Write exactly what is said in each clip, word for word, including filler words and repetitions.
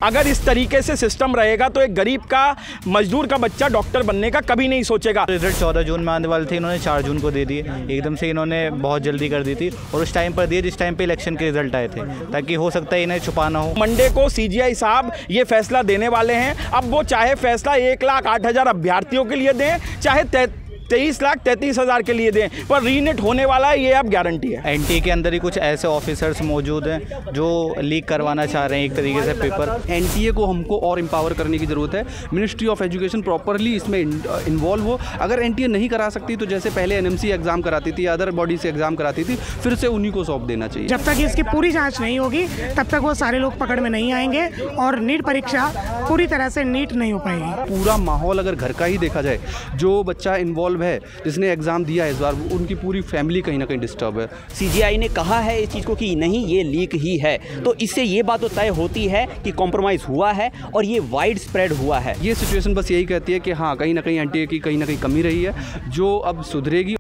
अगर इस तरीके से सिस्टम रहेगा तो एक गरीब का, मजदूर का बच्चा डॉक्टर बनने का कभी नहीं सोचेगा। रिजल्ट चौदह जून में आने वाले थे, इन्होंने चार जून को दे दिए। एकदम से इन्होंने बहुत जल्दी कर दी थी और उस टाइम पर दिए जिस टाइम पे इलेक्शन के रिजल्ट आए थे, ताकि हो सकता है इन्हें छुपाना हो। मंडे को सीजीआई साहब ये फैसला देने वाले हैं। अब वो चाहे फैसला एक लाख आठ हज़ार अभ्यर्थियों के लिए दें, चाहे तेईस लाख तैंतीस हज़ार के लिए दें, पर रीनेट होने वाला है, ये अब गारंटी है। एनटीए के अंदर ही कुछ ऐसे ऑफिसर्स मौजूद हैं जो लीक करवाना चाह रहे हैं एक तरीके से पेपर। एनटीए को हमको और एम्पावर करने की ज़रूरत है। मिनिस्ट्री ऑफ एजुकेशन प्रॉपरली इसमें इन्वॉल्व हो। अगर एनटीए नहीं करा सकती तो जैसे पहले एनएमसी एग्जाम कराती थी, अदर बॉडी से एग्जाम कराती थी, फिर से उन्हीं को सौंप देना चाहिए। जब तक इसकी पूरी जाँच नहीं होगी तब तक वो सारे लोग पकड़ में नहीं आएंगे और नीट परीक्षा पूरी तरह से नीट नहीं हो पाएगी। पूरा माहौल अगर घर का ही देखा जाए, जो बच्चा इन्वॉल्व है, जिसने एग्जाम दिया है इस बार, उनकी पूरी फैमिली कहीं ना कहीं डिस्टर्ब है। सीजीआई ने कहा है इस चीज़ को कि नहीं ये लीक ही है, तो इससे ये बात तो तय होती है कि कॉम्प्रोमाइज़ हुआ है और ये वाइड स्प्रेड हुआ है। ये सिचुएशन बस यही कहती है कि हाँ, कहीं ना कहीं एनटीए की कहीं ना कहीं कमी रही है, जो अब सुधरेगी।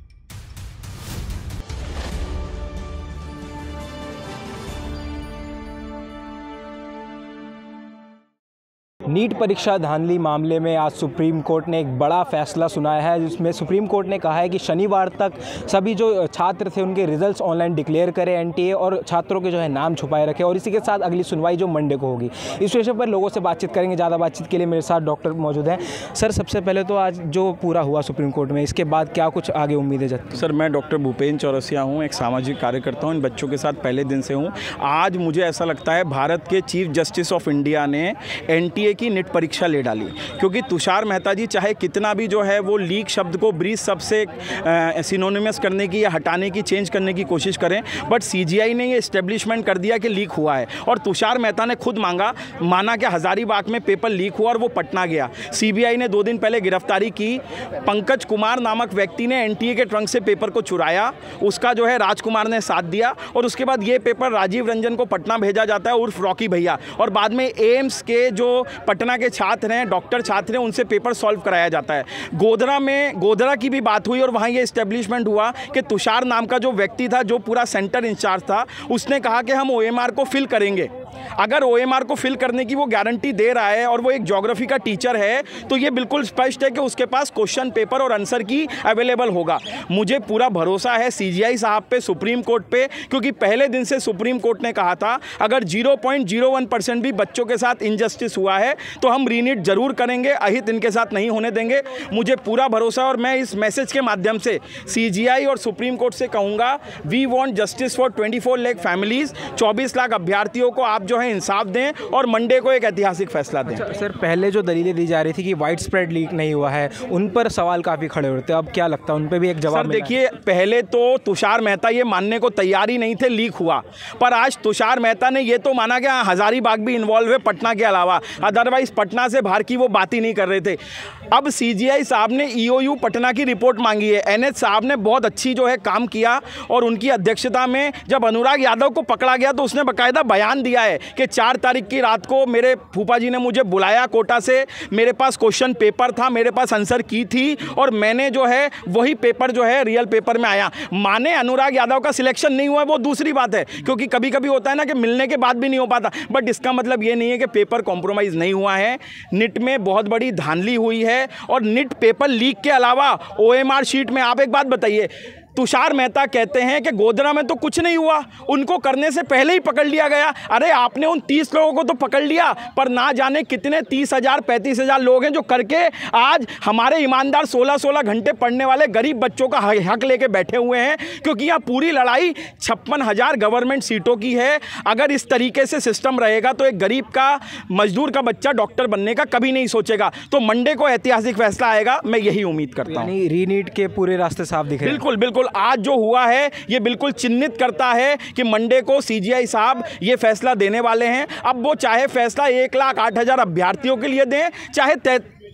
नीट परीक्षा धांधली मामले में आज सुप्रीम कोर्ट ने एक बड़ा फैसला सुनाया है, जिसमें सुप्रीम कोर्ट ने कहा है कि शनिवार तक सभी जो छात्र थे उनके रिजल्ट्स ऑनलाइन डिक्लेयर करें एनटीए, और छात्रों के जो है नाम छुपाए रखे, और इसी के साथ अगली सुनवाई जो मंडे को होगी। इस विषय पर लोगों से बातचीत करेंगे। ज़्यादा बातचीत के लिए मेरे साथ डॉक्टर मौजूद हैं। सर, सबसे पहले तो आज जो पूरा हुआ सुप्रीम कोर्ट में, इसके बाद क्या कुछ आगे उम्मीदें जताती? सर, मैं डॉक्टर भूपेन चौरसिया हूँ, एक सामाजिक कार्यकर्ता हूँ, इन बच्चों के साथ पहले दिन से हूँ। आज मुझे ऐसा लगता है भारत के चीफ जस्टिस ऑफ इंडिया ने एनटीए की नीट परीक्षा ले डाली, क्योंकि तुषार मेहता जी चाहे कितना भी जो है वो लीक शब्द को ब्रीज शब्द से सिनोनिमस करने की या हटाने की, चेंज करने की कोशिश करें, बट सीजीआई ने ये एस्टेब्लिशमेंट कर दिया कि लीक हुआ है। और तुषार मेहता ने खुद मांगा माना कि हजारीबाग में पेपर लीक हुआ और वो पटना गया। सीबीआई ने दो दिन पहले गिरफ्तारी की। पंकज कुमार नामक व्यक्ति ने एनटीए के ट्रंक से पेपर को चुराया, उसका जो है राजकुमार ने साथ दिया, और उसके बाद ये पेपर राजीव रंजन को पटना भेजा जाता है उर्फ रॉकी भैया, और बाद में एम्स के जो पटना के छात्र हैं, डॉक्टर छात्र हैं, उनसे पेपर सॉल्व कराया जाता है। गोधरा में गोधरा की भी बात हुई और वहाँ ये एस्टेब्लिशमेंट हुआ कि तुषार नाम का जो व्यक्ति था, जो पूरा सेंटर इंचार्ज था, उसने कहा कि हम ओएमआर को फिल करेंगे। अगर ओएमआर को फिल करने की वो गारंटी दे रहा है और वो एक ज्योग्राफी का टीचर है, तो ये बिल्कुल स्पष्ट है कि उसके पास क्वेश्चन पेपर और आंसर की अवेलेबल होगा। मुझे पूरा भरोसा है सीजीआई साहब पे, सुप्रीम कोर्ट पे, क्योंकि पहले दिन से सुप्रीम कोर्ट ने कहा था अगर zero point zero one percent भी बच्चों के साथ इनजस्टिस हुआ है तो हम रीनीट जरूर करेंगे, अहित इनके साथ नहीं होने देंगे। मुझे पूरा भरोसा, और मैं इस मैसेज के माध्यम से सीजीआई और सुप्रीम कोर्ट से कहूँगा, we want justice for twenty four lakh families, चौबीस लाख अभ्यर्थियों को आप जो है इंसाफ दें और मंडे को एक ऐतिहासिक फैसला दें। अच्छा, सर, पहले जो दलीलें दी जा रही थी कि वाइड स्प्रेड लीक नहीं हुआ है, उन पर सवाल काफ़ी खड़े होते हैं, अब क्या लगता है उन पर भी एक जवाब? सर देखिए, पहले तो तुषार मेहता ये मानने को तैयार ही नहीं थे लीक हुआ, पर आज तुषार मेहता ने ये तो माना कि हजारीबाग भी इन्वॉल्व है पटना के अलावा, अदरवाइज पटना से बाहर की वो बात ही नहीं कर रहे थे। अब सीजीआई साहब ने ईओयू पटना की रिपोर्ट मांगी है। एनएच साहब ने बहुत अच्छी जो है काम किया, और उनकी अध्यक्षता में जब अनुराग यादव को पकड़ा गया तो उसने बाकायदा बयान दिया है कि चार तारीख की रात को मेरे फूफा जी ने मुझे बुलाया कोटा से, मेरे पास क्वेश्चन पेपर था, मेरे पास आंसर की थी, और मैंने जो है वही पेपर जो है रियल पेपर में आया। माने अनुराग यादव का सिलेक्शन नहीं हुआ वो दूसरी बात है, क्योंकि कभी कभी होता है ना कि मिलने के बाद भी नहीं हो पाता, बट इसका मतलब ये नहीं है कि पेपर कॉम्प्रोमाइज़ नहीं हुआ है। निट में बहुत बड़ी धांधली हुई है, और निट पेपर लीक के अलावा ओएमआर शीट में आप एक बात बताइए, तुषार मेहता कहते हैं कि गोधरा में तो कुछ नहीं हुआ, उनको करने से पहले ही पकड़ लिया गया। अरे आपने उन तीस लोगों को तो पकड़ लिया, पर ना जाने कितने तीस हज़ार पैंतीस हज़ार लोग हैं जो करके आज हमारे ईमानदार सोलह सोलह घंटे पढ़ने वाले गरीब बच्चों का हक लेके बैठे हुए हैं, क्योंकि यहाँ पूरी लड़ाई छप्पन हज़ार गवर्नमेंट सीटों की है। अगर इस तरीके से सिस्टम रहेगा तो एक गरीब का, मजदूर का बच्चा डॉक्टर बनने का कभी नहीं सोचेगा। तो मंडे को ऐतिहासिक फैसला आएगा, मैं यही उम्मीद करता हूँ। रीनीट के पूरे रास्ते साफ दिख रहे हैं। बिल्कुल बिल्कुल, आज जो हुआ है ये बिल्कुल चिन्हित करता है कि मंडे को सीजीआई साहब ये फैसला देने वाले हैं। अब वो चाहे फैसला एक लाख आठ हज़ार अभ्यर्थियों के लिए दें, चाहे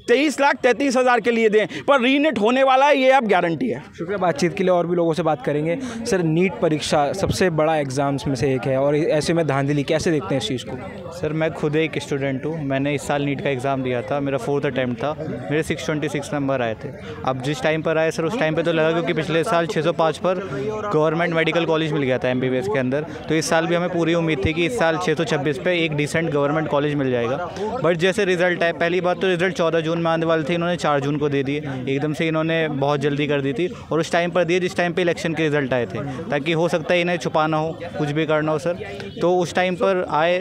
तेईस लाख तैंतीस हज़ार के लिए दें, पर रीनेट होने वाला है, ये अब गारंटी है। शुक्रिया बातचीत के लिए। और भी लोगों से बात करेंगे। सर, नीट परीक्षा सबसे बड़ा एग्ज़ाम्स में से एक है और ऐसे में धांधली, कैसे देखते हैं इस चीज़ को? सर, मैं खुद एक स्टूडेंट हूँ। मैंने इस साल नीट का एग्ज़ाम दिया था, मेरा फोर्थ अटैम्प्ट था, मेरे सिक्स ट्वेंटी सिक्स नंबर आए थे। अब जिस टाइम पर आए सर, उस टाइम पे तो लगा क्योंकि पिछले साल छः सौ पाँच पर गवर्नमेंट मेडिकल कॉलेज मिल गया था एमबीबीएस के अंदर, तो इस साल भी हमें पूरी उम्मीद थी कि इस साल छः सौ छब्बीस पे एक डिसेंट गवर्नमेंट कॉलेज मिल जाएगा। बट जैसे रिजल्ट है, पहली बात तो रिजल्ट चौदह जून में आने वाले थे, इन्होंने चार जून को दे दिए। एकदम से इन्होंने बहुत जल्दी कर दी थी और उस टाइम पर दिए जिस टाइम पर इलेक्शन के रिजल्ट आए थे, ताकि हो सकता है इन्हें छुपाना हो, कुछ भी करना हो सर। तो उस टाइम पर आए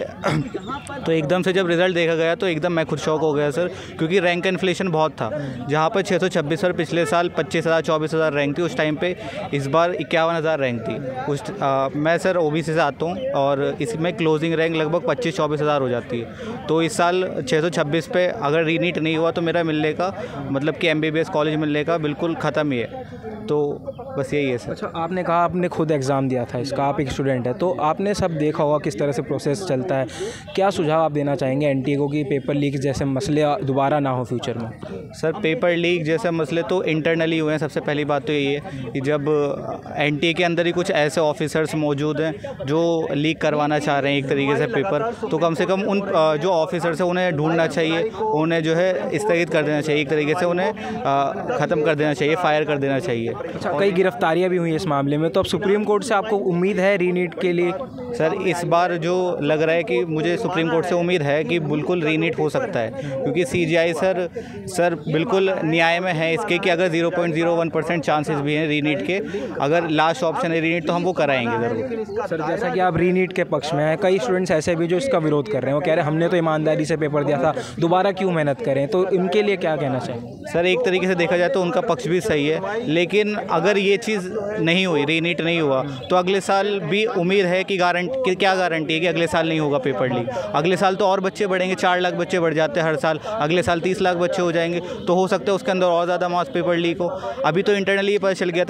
तो एकदम से जब रिजल्ट देखा गया तो एकदम मैं खुद शॉक हो गया सर, क्योंकि रैंक इन्फ्लेशन बहुत था। जहाँ पर छः सौ छब्बीस पर पिछले साल पच्चीस हज़ार चौबीस हज़ार रैंक थी, उस टाइम पे इस बार इक्यावन हज़ार रैंक थी। उस आ, मैं सर ओबीसी से आता हूँ और इसमें क्लोजिंग रैंक लगभग पच्चीस चौबीस हज़ार हो जाती है। तो इस साल छः सौ छब्बीस पे अगर रीनीट नहीं हुआ तो मेरा मिलने का मतलब कि एमबीबीएस कॉलेज मिलने का बिल्कुल ख़त्म ही है। तो बस यही है सर। अच्छा, आपने कहा आपने खुद एग्ज़ाम दिया था इसका, आप एक स्टूडेंट है, तो आपने सब देखा होगा किस तरह से प्रोसेस चलता है। क्या सुझाव आप देना चाहेंगे एनटीए को कि पेपर लीक जैसे मसले दोबारा ना हो फ्यूचर में? सर, पेपर लीक जैसे मसले तो इंटरनली हुए हैं। सबसे पहली बात तो यही है कि जब एनटीए के अंदर ही कुछ ऐसे ऑफिसर्स मौजूद हैं जो लीक करवाना चाह रहे हैं एक तरीके से पेपर, तो कम से कम उन जो ऑफिसर्स हैं उन्हें ढूंढना चाहिए, उन्हें जो है स्थगित कर देना चाहिए, एक तरीके से उन्हें ख़त्म कर देना चाहिए, फायर कर देना चाहिए। अच्छा, कई गिरफ्तारियां भी हुई इस मामले में, तो अब सुप्रीम कोर्ट से आपको उम्मीद है रीनीट के लिए? सर, इस बार जो लग रहा है कि मुझे सुप्रीम कोर्ट से उम्मीद है कि बिल्कुल रीनीट हो सकता है, क्योंकि सीजीआई सर सर बिल्कुल न्याय में है इसके कि अगर zero point zero one percent chances भी हैं रीनीट के, अगर लास्ट ऑप्शन है रीनीट तो हम वो कराएंगे ज़रूर। सर, जैसा कि आप रीनीट के पक्ष में हैं, कई स्टूडेंट्स ऐसे भी जो इसका विरोध कर रहे हैं, वो कह रहे हैं हमने तो ईमानदारी से पेपर दिया था, दोबारा क्यों मेहनत करें, तो इनके लिए क्या कहना चाहिए? सर, एक तरीके से देखा जाए तो उनका पक्ष भी सही है, लेकिन अगर ये चीज़ नहीं हुई, रीनीट नहीं हुआ, तो अगले साल भी उम्मीद है कि गारंटी, क्या गारंटी है कि अगले साल नहीं होगा पेपर लीक? अगले साल तो और बच्चे बढ़ेंगे, चार लाख बच्चे बढ़ जाते हैं हर साल, अगले साल तीस लाख बच्चे हो जाएंगे, तो हो सकता है उसके अंदर और ज़्यादा मास पेपर लीक हो। अभी तो इंटरनली ये पता चल गया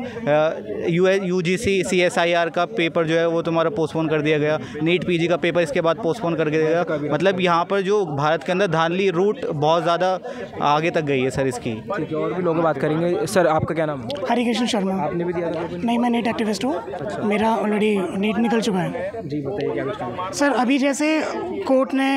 था U U G C C S I R का पेपर जो है वो तुम्हारा पोस्टपोन कर दिया गया, नीट पी जी का पेपर इसके बाद पोस्टपोन कर दिया गया। मतलब यहाँ पर जो भारत के अंदर धांधली रूट बहुत ज़्यादा आगे तक गई है सर इसकी। ठीक है, और भी लोग बात करेंगे। सर, आपका क्या नाम है? हरिकृष्ण शर्मा। आपने भी दिया था? नहीं, मैं नीट एक्टिविस्ट हूँ। अच्छा। मेरा ऑलरेडी नीट निकल चुका है। जी बताइए क्या कुछ? सर, अभी जैसे कोर्ट ने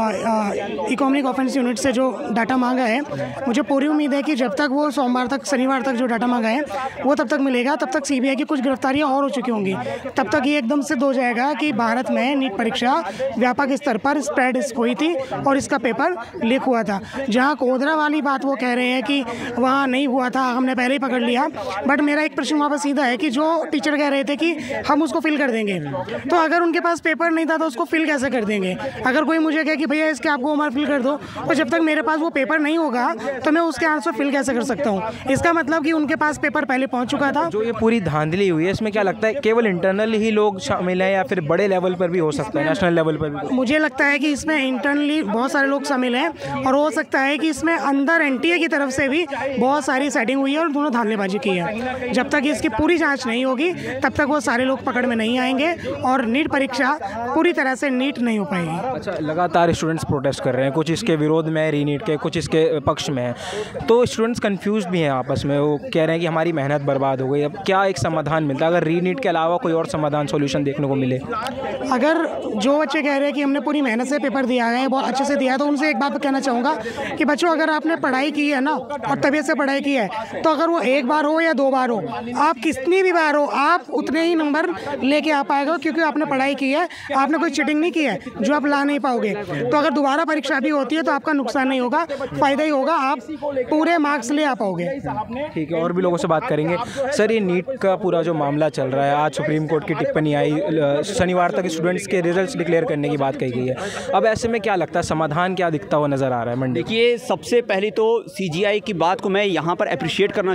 इकोनॉमिक ऑफेंस यूनिट से जो डाटा मांगा है, मुझे पूरी उम्मीद है कि जब तक वो सोमवार तक शनिवार तक जो डाटा मांगा है वो तब तक मिलेगा, तब तक सीबीआई की कुछ गिरफ्तारियां और हो चुकी होंगी, तब तक ये एकदम सिद्ध हो जाएगा कि भारत में नीट परीक्षा व्यापक स्तर पर स्प्रेड हुई थी और इसका पेपर लीक हुआ था। जहाँ कोदरा वाली बात वो कह रहे हैं कि वहाँ नहीं हुआ था, हमने पहले ही पकड़ लिया, बट मेरा एक प्रश्न वहाँ पर सीधा है कि जो टीचर कह रहे थे कि हम उसको फिल कर देंगे, तो अगर उनके पास पेपर नहीं था तो उसको फिल कैसे कर देंगे? अगर कोई मुझे कहे कि भैया इसके आपको उम्र फिल कर दो, तो जब तक मेरे पास वो पेपर नहीं होगा तो मैं उसके आंसर फिल कैसे कर सकता हूँ? इसका मतलब कि उनके पास पेपर पहले पहुँच चुका था। जो ये पूरी धांधली हुई है इसमें क्या लगता है केवल इंटरनली ही लोग शामिल हैं या फिर बड़े लेवल पर भी हो सकता है, नेशनल लेवल पर भी? मुझे लगता है कि इसमें इंटरनली बहुत सारे लोग शामिल हैं और हो सकता है कि इसमें अंदर एनटीए की तरफ से भी बहुत सारी सेटिंग हुई है और दोनों धांधलेबाजी की है। जब तक इसकी पूरी जांच नहीं होगी तब तक वो सारे लोग पकड़ में नहीं आएंगे और नीट परीक्षा पूरी तरह से नीट नहीं हो पाएगी। अच्छा, लगातार स्टूडेंट्स प्रोटेस्ट कर रहे हैं, कुछ इसके विरोध में है रीनीट के, कुछ इसके पक्ष में है, तो स्टूडेंट्स कंफ्यूज भी हैं आपस में, वो कह रहे हैं कि हमारी मेहनत बर्बाद हो गई। अब क्या एक समाधान मिलता है अगर रीनीट के अलावा कोई और समाधान सॉल्यूशन देखने को मिले? अगर जो बच्चे कह रहे हैं कि हमने पूरी मेहनत से पेपर दिया है, बहुत अच्छे से दिया है, तो उनसे एक बात कहना चाहूँगा कि बच्चों अगर आपने पढ़ाई की है ना और तबीयत से पढ़ाई की है, तो अगर वो एक बार हो या दो बार हो, आप कितनी भी बार हो, आप उतने ही नंबर लेके आ पाएगा, क्योंकि आपने पढ़ाई की है, आपने कोई चीटिंग नहीं की है जो आप ला नहीं पाओगे। तो अगर दोबारा परीक्षा भी होती है तो आपका नुकसान नहीं होगा, फ़ायदा ही होगा, आप पूरे मार्क्स ले आ पाओगे। ठीक है, और भी लोगों से बात करेंगे। सर, ये नीट का पूरा जो मामला चल रहा है, आज सुप्रीम कोर्ट की टिप्पणी आई, शनिवार तक स्टूडेंट्स के रिजल्ट्स डिक्लेयर करने की बात कही गई है, अब ऐसे में क्या लगता है समाधान क्या दिखता हुआ नज़र आ रहा है? मंडी, देखिए, सबसे पहले तो सीजीआई की बात को मैं यहाँ पर अप्रिशिएट करना चाहूँगा कि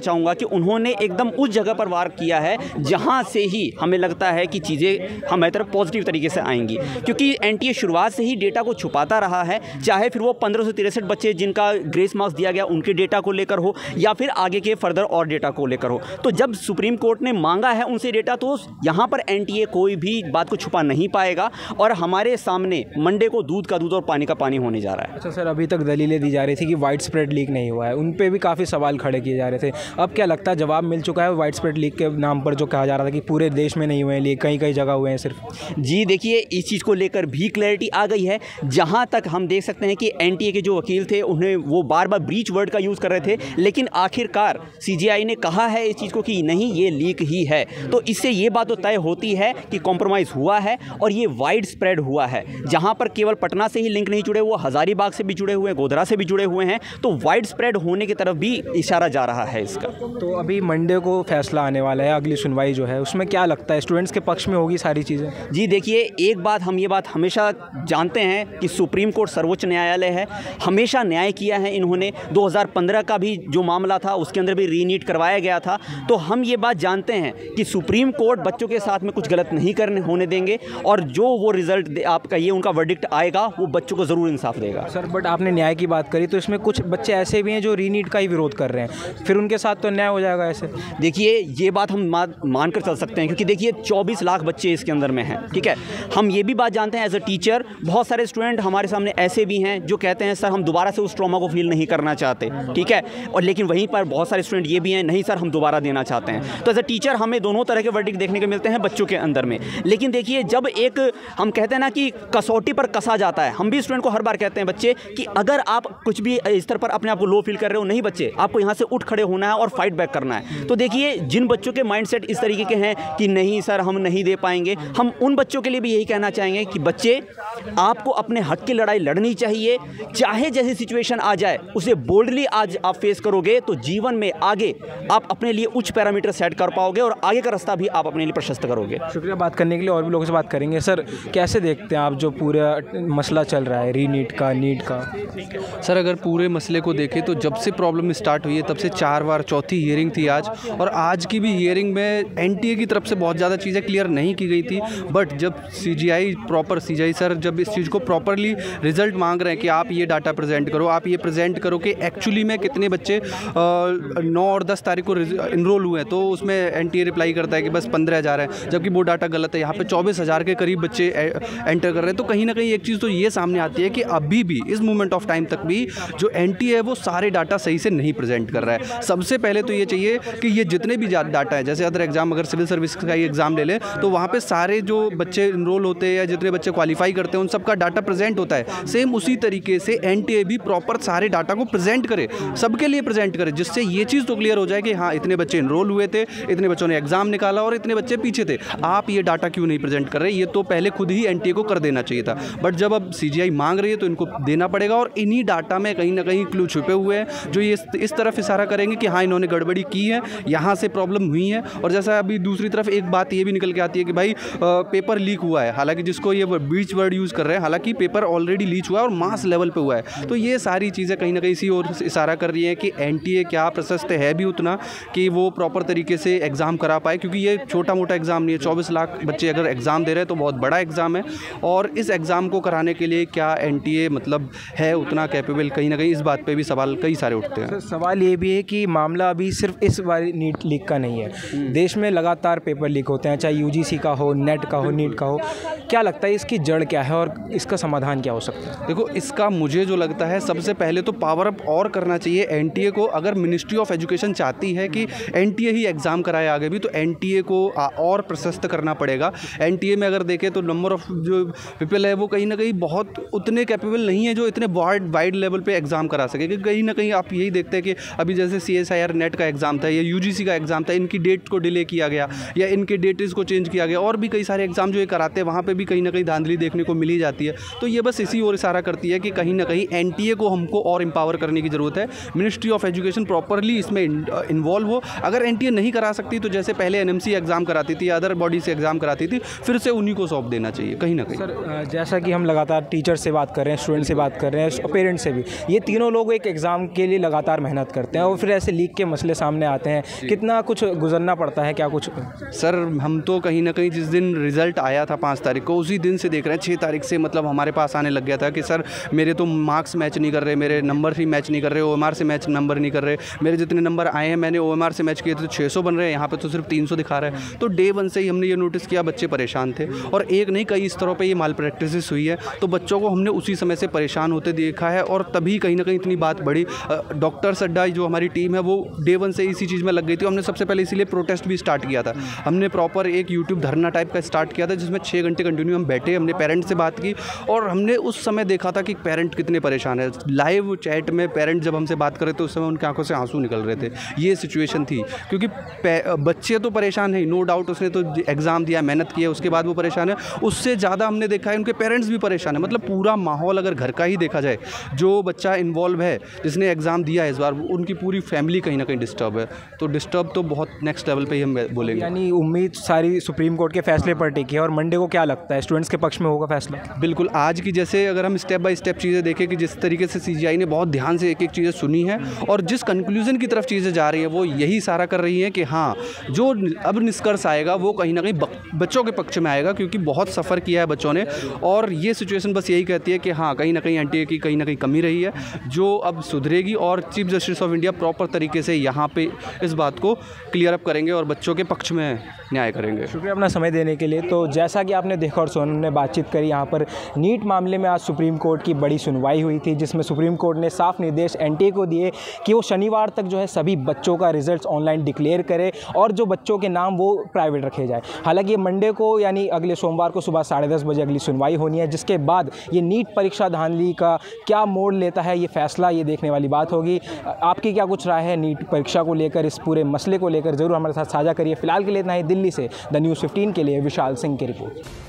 उन्होंने एकदम उस जगह पर वार किया है जहाँ से ही हमें लगता है कि चीज़ें हमारी तरफ पॉजिटिव तरीके से आएंगी, क्योंकि एनटीए शुरुआत से ही डेटा को छुपाता रहा है, चाहे फिर वो पंद्रह सौ तिरसठ बच्चे जिनका ग्रेस मार्क्स दिया गया उनके डेटा को लेकर हो या फिर आगे के फर्दर और डेटा को लेकर हो। तो जब सुप्रीम कोर्ट ने मांगा है उनसे डेटा, तो यहाँ पर एनटीए कोई भी बात को छुपा नहीं पाएगा और हमारे सामने मंडे को दूध का दूध और पानी का पानी होने जा रहा है। अच्छा सर, अभी तक दलीलें दी जा रही थी कि वाइड स्प्रेड लीक नहीं हुआ है, उन पे भी काफ़ी सवाल खड़े किए जा रहे थे। अब क्या लगता है जवाब मिल चुका है वाइड स्प्रेड लीक के नाम पर जो कहा जा रहा था कि पूरे देश में नहीं हुए हैं लीक, कहीं कहीं जगह हुए हैं सिर्फ? जी देखिए, इस चीज़ को लेकर भी क्लैरिटी आ गई है। जहाँ तक हम देख सकते हैं कि एनटीए के जो वकील थे उन्हें वो बार बार ब्रीच वर्ड का यूज़ कर रहे थे, लेकिन आखिरकार सीजीआई ने कहा है इस चीज़ को कि नहीं ये लीक ही है। तो इससे ये बात तो तय होती है कि कॉम्प्रोमाइज़ हुआ है और ये वाइड स्प्रेड हुआ है। जहाँ पर केवल पटना से ही लिंक नहीं जुड़े, वो हज़ारीबाग से भी जुड़े हुए हैं, गोधरा से भी जुड़े हुए हैं, तो वाइड स्प्रेड होने की तरफ भी इशारा जा रहा है इसका। तो अभी मंडे को फैसला आने वाला है, अगली सुनवाई जो है उसमें क्या लगता है स्टूडेंट्स के पक्ष में होगी सारी चीज़ें? जी देखिए, एक बात हम ये बात हमेशा जानते हैं कि सुप्रीम कोर्ट सर्वोच्च न्यायालय है, हमेशा न्याय किया है इन्होंने। दो हज़ार पंद्रह का भी जो मामला था उसके अंदर भी रीनीट करवाया गया था। तो हम ये बात जानते हैं कि सुप्रीम कोर्ट बच्चों के साथ में कुछ गलत नहीं करने होने देंगे और जो वो रिजल्ट आपका ये उनका वर्डिक्ट आएगा वो बच्चों को ज़रूर इंसाफ देगा। सर बट आपने न्याय की बात करी, तो इसमें कुछ बच्चे ऐसे भी हैं जो रीनीट का ही विरोध कर रहे हैं, फिर उनके साथ तो न्याय हो जाएगा ऐसे? देखिए, ये बात हम मान कर चल सकते हैं क्योंकि देखिए चौबीस लाख बच्चे इसके अंदर में हैं, ठीक है। हम ये भी बात जानते हैं एज अ टीचर, बहुत सारे स्टूडेंट हमारे सामने ऐसे भी हैं जो कहते हैं सर हम दोबारा से उस ट्रॉमा को फील नहीं करना चाहते, ठीक है। और लेकिन वहीं पर बहुत सारे स्टूडेंट ये भी हैं नहीं सर हम दोबारा देना चाहते हैं। तो एज अ टीचर हमें दोनों तरह के वर्डिक्ट देखने को मिलते हैं बच्चों के अंदर में। लेकिन देखिए, जब एक हम कहते हैं ना कि कसौटी पर कसा जाता है, हम भी स्टूडेंट को हर बार कहते हैं बच्चे कि अगर आप कुछ भी स्तर पर अपने आप को लो फील कर रहे हो, नहीं बच्चे, आपको यहाँ से उठ खड़े होना है और फाइट बैक करना है। तो देखिए, जिन बच्चों के माइंडसेट इस तरीके के हैं कि नहीं सर हम नहीं दे पाएंगे, हम उन बच्चों के लिए भी यही कहना चाहेंगे कि बच्चे आपको अपने हक की लड़ाई लड़नी चाहिए, चाहे जैसी सिचुएशन आ जाए उसे बोल्डली आज आप फेस करोगे तो जीवन में आगे आप अपने लिए उच्च पैरामीटर सेट कर पाओगे और आगे का रास्ता भी आप अपने लिए प्रशस्त करोगे। शुक्रिया बात करने के लिए, और भी लोगों से बात करेंगे। सर कैसे देखते हैं आप जो पूरा मसला चल रहा है रीनीट का, नीट का? सर अगर पूरे मसले को देखें तो जब से प्रॉब्लम स्टार्ट हुई है तब से चार बार चौथी हियरिंग थी आज, और आज की भी हियरिंग में एनटीए की तरफ से बहुत ज़्यादा चीज़ें क्लियर नहीं की गई थी। बट जब सीजीआई प्रॉपर सीजीआई सर जब इस चीज़ को प्रॉपरली रिजल्ट मांग रहे हैं कि आप ये डाटा प्रेजेंट करो, आप ये प्रेजेंट करो कि एक्चुअली में कितने बच्चे नौ और दस तारीख को इनरोल हुए हैं, तो उसमें एनटीए रिप्लाई करता है कि बस पंद्रह हज़ार है, जबकि वो डाटा गलत है। यहाँ पे चौबीस हज़ार के करीब बच्चे एंटर कर रहे हैं। तो कहीं ना कहीं एक चीज़ तो ये सामने आती है कि अभी भी इस मोमेंट ऑफ टाइम तक भी जो एनटीए है वो सारे डाटा सही से नहीं प्रेजेंट कर रहा है। सबसे पहले तो ये चाहिए कि ये जितने भी डाटा है, जैसे अदर एग्जाम अगर सिविल सर्विस का ही एग्जाम ले लें तो वहाँ पे सारे जो बच्चे इनरोल होते हैं या जितने बच्चे क्वालिफाई करते हैं उन सबका डाटा प्रेजेंट होता है। सेम उसी तरीके से एनटीए भी प्रॉपर सारे डाटा को प्रेजेंट करे, सबके लिए प्रेजेंट करे, जिससे ये चीज़ तो क्लियर हो जाए कि हाँ इतने बच्चे इनरोल हुए थे, इतने बच्चों ने एग्जाम निकाला और इतने बच्चे पीछे थे। आप ये डाटा क्यों नहीं प्रेजेंट कर रहे? ये तो पहले खुद ही एनटीए को कर देना चाहिए था। बट जब अब सीजीआई मांग रही है तो इनको देना पड़ेगा, और इन्हीं डाटा में कहीं ना कहीं क्लू छुपे हुए हैं जो ये इस तरफ इशारा करेंगे कि हाँ इन्होंने गड़बड़ी की है, यहाँ से प्रॉब्लम हुई है। और जैसा अभी दूसरी तरफ एक बात ये भी निकल के आती है कि भाई पेपर लीक हुआ है, हालांकि जिसको ये बीच वर्ड यूज़ कर रहे हैं, हालांकि पेपर ऑलरेडी लीक हुआ है और मास लेवल पे हुआ है। तो ये सारी चीज़ें कहीं ना कहीं इसी ओर इशारा कर रही हैं कि एनटीए क्या प्रशस्त है भी उतना कि वो प्रॉपर तरीके से एग्ज़ाम करा पाए, क्योंकि ये छोटा मोटा एग्ज़ाम नहीं है। चौबीस लाख बच्चे अगर एग्ज़ाम दे रहे हैं तो बहुत बड़ा एग्ज़ाम है, और इस एग्ज़ाम को कराने के लिए क्या एनटीए मतलब है उतना कैपेबल? कहीं ना कहीं इस बात पे भी सवाल कई सारे उठते हैं। सवाल ये भी है कि मामला अभी सिर्फ इस बार नीट लीक का नहीं है, देश में लगातार पेपर लीक होते हैं, चाहे यूजीसी का हो, नेट का हो, नीट का हो। क्या लगता है इसकी जड़ क्या है और इसका समाधान क्या हो सकता है? देखो, इसका मुझे जो लगता है सबसे पहले तो पावर अप और करना चाहिए एनटीए को। अगर मिनिस्ट्री ऑफ एजुकेशन चाहती है कि एनटीए ही एग्ज़ाम कराए आगे भी, तो एनटीए को और प्रशस्त करना पड़ेगा। एनटीए में अगर देखें तो नंबर ऑफ जो पीपल है वो कहीं ना कहीं बहुत उतने कैपेबल नहीं है जो इतने वाइड वाइड लेवल पे एग्ज़ाम करा सके। कि कहीं ना कहीं आप यही देखते हैं कि अभी जैसे C S I R NET का एग्ज़ाम था या यूजीसी का एग्ज़ाम था, इनकी डेट को डिले किया गया या इनके डेट्स को चेंज किया गया, और भी कई सारे एग्ज़ाम जो ये कराते हैं वहाँ पर भी कहीं ना कहीं धांधली देखने को मिली जाती है। तो ये बस इसी ओर इशारा करती है कि कहीं ना कहीं एनटीए को हमको और एम्पावर करने की ज़रूरत है। मिनिस्ट्री ऑफ एजुकेशन प्रॉपरली इसमें इन्वॉल्व हो। अगर एनटीए नहीं करा सकती तो जैसे पहले एनएमसी एग्ज़ाम कराती थी, अदर बॉडी से एग्ज़ाम कराती थी, फिर से उन्हीं को सौंप देना चाहिए कहीं ना कहीं। सर जैसा कि हम लगातार टीचर से बात कर रहे हैं, स्टूडेंट से बात कर रहे हैं, पेरेंट्स से भी, ये तीनों लोग एक एग्ज़ाम के लिए लगातार मेहनत करते हैं और फिर ऐसे लीक के मसले सामने आते हैं, कितना कुछ गुजरना पड़ता है, क्या कुछ? सर हम तो कहीं ना कहीं जिस दिन रिज़ल्ट आया था पाँच तारीख को, उसी दिन से देख रहे हैं। छः तारीख से मतलब हमारे पास आने लग गया था कि सर मेरे तो मार्क्स मैच नहीं कर रहे, मेरे नंबर ही मैच नहीं कर रहे, ओ एम आर से मैच नंबर नहीं कर रहे, मेरे जितने नंबर आए हैं मैंने ओ एम आर से मैच किए थे तो छः सौ बन रहे हैं, यहाँ पे तो सिर्फ तीन सौ दिखा रहा है। तो डे वन से ही हमने ये नोटिस किया, बच्चे परेशान थे और एक नहीं कई स्तरों पर ये माल प्रैक्टिस हुई है। तो बच्चों को हमने उसी समय से परेशान होते देखा है और तभी कहीं ना कहीं इतनी बात बढ़ी। डॉक्टर सड्डा जो हमारी टीम है वो डे वन से इसी चीज़ में लग गई थी। हमने सबसे पहले इसीलिए प्रोटेस्ट भी स्टार्ट किया था। हमने प्रॉपर एक यूट्यूब धरना टाइप का स्टार्ट किया था जिसमें छः घंटे कंटिन्यू हम बैठे, हमने पेरेंट्स से बात की और हमने उस समय देखा था कि पेरेंट कितने परेशान है। लाइव चैट में पेरेंट जब हमसे बात कर रहे थे उस समय उनकी आंखों से आंसू निकल रहे थे। ये सिचुएशन थी क्योंकि बच्चे तो परेशान है, नो डाउट, उसने तो एग्ज़ाम दिया, मेहनत की है, उसके बाद वो परेशान है। उससे ज़्यादा हमने देखा है उनके पेरेंट्स भी परेशान है। मतलब पूरा माहौल अगर घर का ही देखा जाए, जो बच्चा इन्वॉल्व है जिसने एग्ज़ाम दिया है इस बार, उनकी पूरी फैमिली कहीं ना कहीं डिस्टर्ब है। तो डिस्टर्ब तो बहुत नेक्स्ट लेवल पे ही हम बोलेंगे। यानी उम्मीद सारी सुप्रीम कोर्ट के फैसले पर टिकी है और मंडे को क्या लगता है स्टूडेंट्स के पक्ष में होगा फैसला? बिल्कुल, आज की जैसे अगर हम स्टेप बाय स्टेप चीज़ें देखें कि जिस तरीके से सीजीआई ने बहुत ध्यान से एक एक चीज़ें सुनी है और जिस कंक्लूजन की तरफ चीज़ें जा रही है वो यही सारा कर रही है कि हाँ, जो अब निष्कर्ष आएगा वो कहीं ना कहीं बच्चों के पक्ष में आएगा क्योंकि बहुत सफ़र किया है बच्चों ने। और ये सिचुएशन बस यही कहती है कि हाँ, कहीं ना कहीं एनटीए की कहीं ना कहीं कमी रही है जो अब सुधरेगी और chief justice of India proper तरीके से यहाँ पे इस बात को क्लियर अप करेंगे और बच्चों के पक्ष में न्याय करेंगे। शुक्रिया अपना समय देने के लिए। तो जैसा कि आपने देखा और सोनम ने बातचीत करी, यहाँ पर नीट मामले में आज सुप्रीम कोर्ट की बड़ी सुनवाई हुई थी जिसमें सुप्रीम कोर्ट ने साफ निर्देश एनटीए को दिए कि वो शनिवार तक जो है सभी बच्चों का रिजल्ट्स ऑनलाइन डिक्लेयर करे और जो बच्चों के नाम वो प्राइवेट रखे जाए। हालांकि ये मंडे को यानी अगले सोमवार को सुबह साढ़े दस बजे अगली सुनवाई होनी है, जिसके बाद ये नीट परीक्षा धांधली का क्या मोड़ लेता है ये फैसला, ये देखने वाली बात होगी। आपकी क्या कुछ राय है नीट परीक्षा को लेकर, इस पूरे मसले को लेकर, ज़रूर हमारे साथ साझा करिए। फिलहाल के लिए इतना ही। दिल्ली से द न्यूज़ फिफ्टीन के लिए विशाल सिंह की रिपोर्ट।